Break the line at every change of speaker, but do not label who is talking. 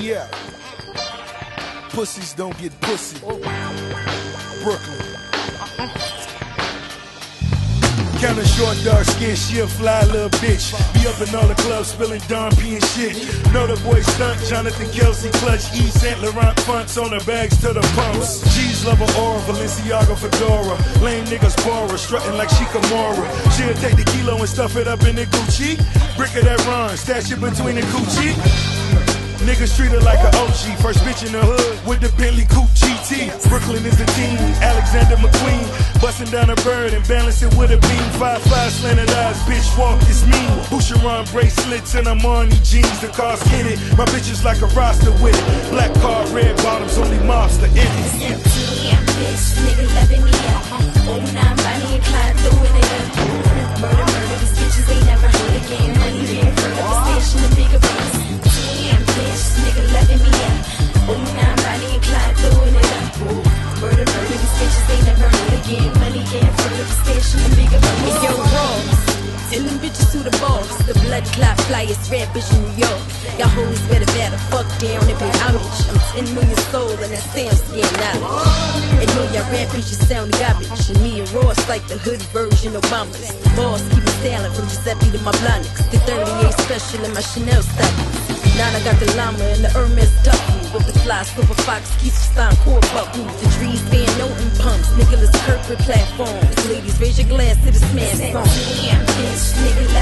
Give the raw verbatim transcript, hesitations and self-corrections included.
Yeah. Pussies don't get pussy. Brooklyn. Kinda short, dark skin, she a fly little bitch. Be up in all the clubs spilling Don P and shit. Know the boy stunt, Jonathan Kelsey clutch, Yves Saint Laurent fonts on her bags to the pumps. G's love her aura, Balenciaga fedora. Lame niggas borrow, strutting like she Kimura. She'll take the kilo and stuff it up in the Gucci. Brick of that run, stash it between the coochie. Niggas treat her like a O G. First bitch in the hood with the Bentley Coupe G T. Brooklyn is the team, Alexander McQueen. Bustin' down a bird and balance it with a beam. Five five slanted eyes, bitch walk is mean. Boucheron bracelets and Armani jeans. The car's in it, my bitch is like a roster with it. Black car, red bottoms, only mobster in it.
Step to the end, bitch, nigga loving me up. Oh, now I'm Bonnie and Clyde throwing it up. Murder, murder, these bitches ain't never heard again. Money can't hurt up the station, the bigger bucks. Bitch, nigga loving me up. Oh, now I'm Bonnie and Clyde throwing it up. Ooh, murder, murder, these bitches ain't never heard again. Money can't hurt up the station, the bigger bucks.
Hey, yo, Ross, tell them bitches who the boss. The blood clot flyest rap bitch in New York. Y'all hoes better better fuck down and pay homage. I'm ten million soul and that Sam skin knowledge. And know y'all rap bitches sound garbage. And me and Ross like the hood version of Obama's. Boss keep me styling from Giuseppe to my Blonix. The thirty-eight special in my Chanel stockings. Now I got the llama and the Hermes duffel. With the fly silver fox, keeps stein core buckle. The trees Van Noten pumps, Nicholas Kirk with platforms. Ladies, raise your glass to the smash song.
Damn, bitch, nigga